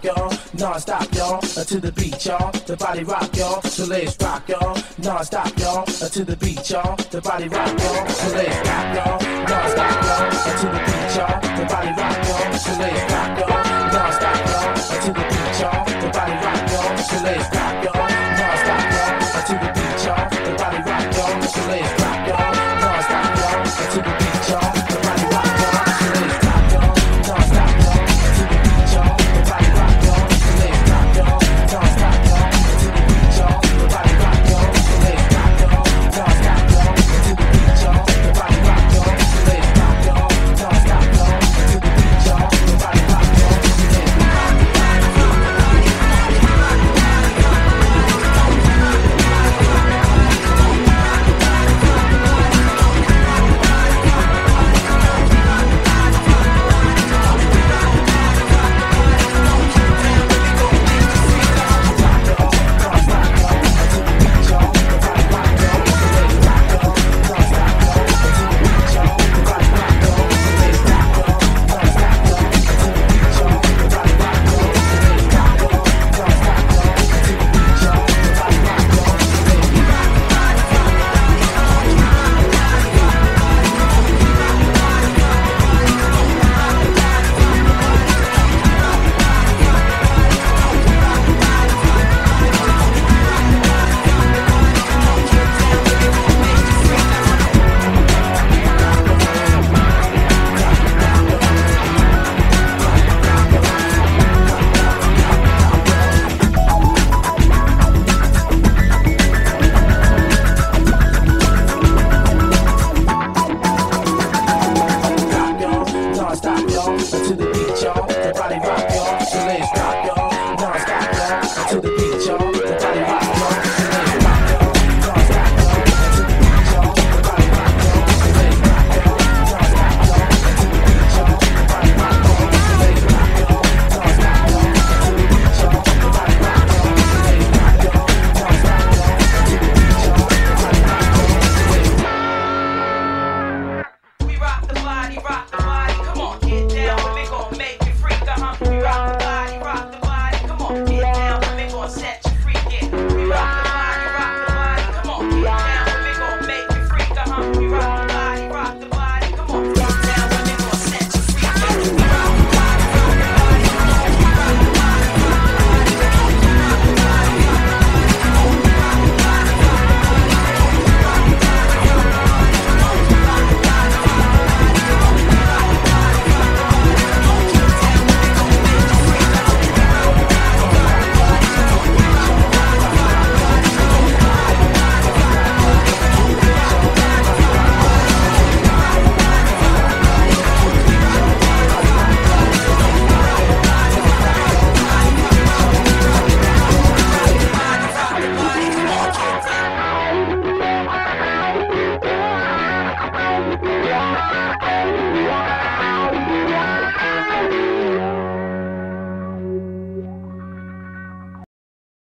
rock, y'all, non-stop, y'all, to the beat, y'all, the body rock, y'all, so let's rock, y'all, non-stop, y'all, to the beat, y'all, the body rock, y'all, so let's rock, y'all, non-stop, y'all, to the beat, y'all, the body rock, y'all, so let's rock, y'all, non-stop, y'all, to the beat, y'all, the body rock, y'all, so let's rock.